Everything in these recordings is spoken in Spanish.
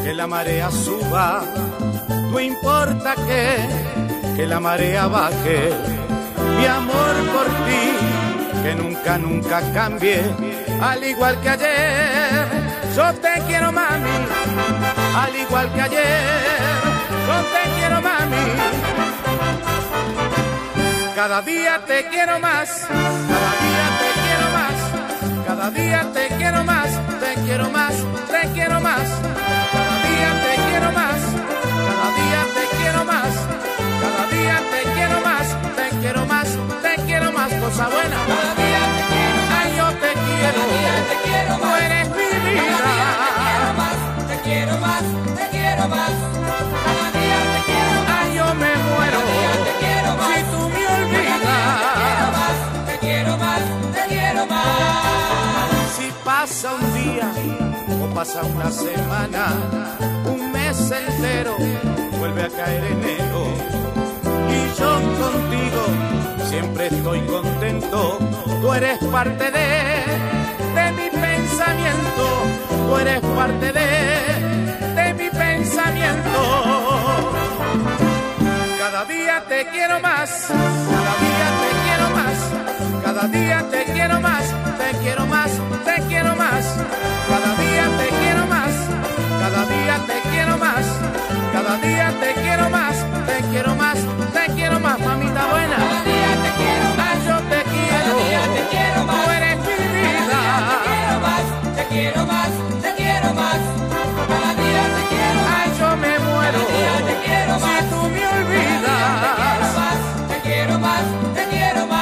que la marea suba, no importa que la marea baje. Mi amor por ti, que nunca, nunca cambie, al igual que ayer. Yo te quiero, mami, al igual que ayer. Yo te quiero, mami. Cada día te quiero más, cada día te quiero más, cada día te quiero más, te quiero más, te quiero más. Cada día te quiero más, cada día te quiero más, cada día te quiero más, te quiero más, te quiero más, cosa buena. Cada día te quiero más, ay, yo te quiero, cada día te quiero más, tú eres mi vida. Cada día te quiero más, te quiero más, cada día te quiero más, Ay, yo me muero, cada día te quiero más, si tú me olvidas. te quiero más, te quiero más. Si pasa un día o pasa una semana, un mes entero, vuelve a caer enero. Y yo contigo siempre estoy contento. Tú eres parte de mi pensamiento. Tú eres parte de mi pensamiento. Cada día te quiero más, cada día te quiero más, cada día te quiero más, te quiero más, te quiero más. Cada día te quiero más, cada día te quiero más, cada día te quiero más, te quiero más, te quiero más, mamita buena. Cada día te quiero más, Ay, yo te quiero, cada día te quiero más, tú eres mi vida. te quiero más, te quiero más, te quiero más. Cada día te quiero más, Ay, yo me muero, cada día te quiero más, si tú me olvidas. te quiero más, te quiero más.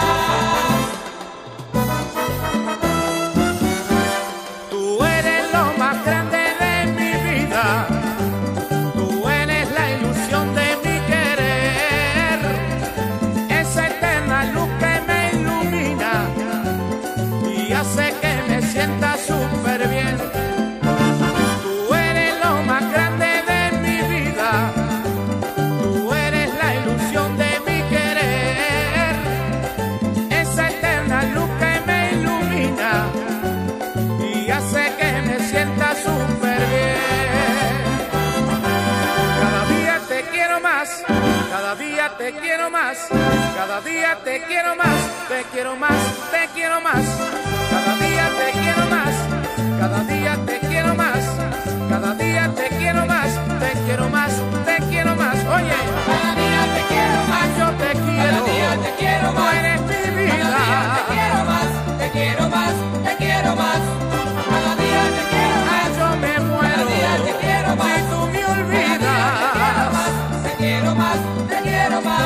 Tú eres lo más grande de mi vida. Tú eres la ilusión de mi querer. Esa eterna luz que me ilumina y hace que me sienta súper bien. Tú eres lo más grande de mi vida. Tú eres la ilusión de mi querer. Esa eterna luz que me ilumina y hace que me sienta súper bien. Cada día te quiero más, cada día te quiero más, cada día te quiero más, te quiero más, te quiero más. Cada día te quiero más, cada día te quiero más, cada día te quiero más, te quiero más, te quiero más. Oye, Cada día te quiero más, yo te quiero, cada día te quiero tú más, eres mi cada día te vida. quiero más, te quiero más, te quiero más. Cada día te quiero más, Ay, yo me muero, cada día te quiero más, si tú me te quiero olvidas. más, te quiero más, te quiero más.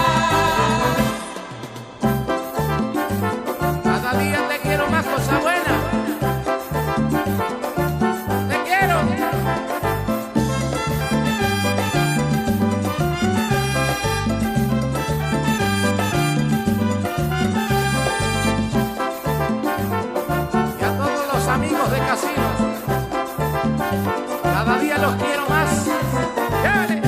Cada día te quiero más, cosa buena. Te quiero. Y a todos los amigos de Casino, cada día los quiero más. ¡Llévale!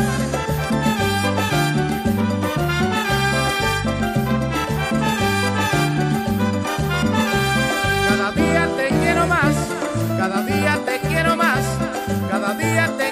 Cada día te quiero más, cada día te quiero más, cada día te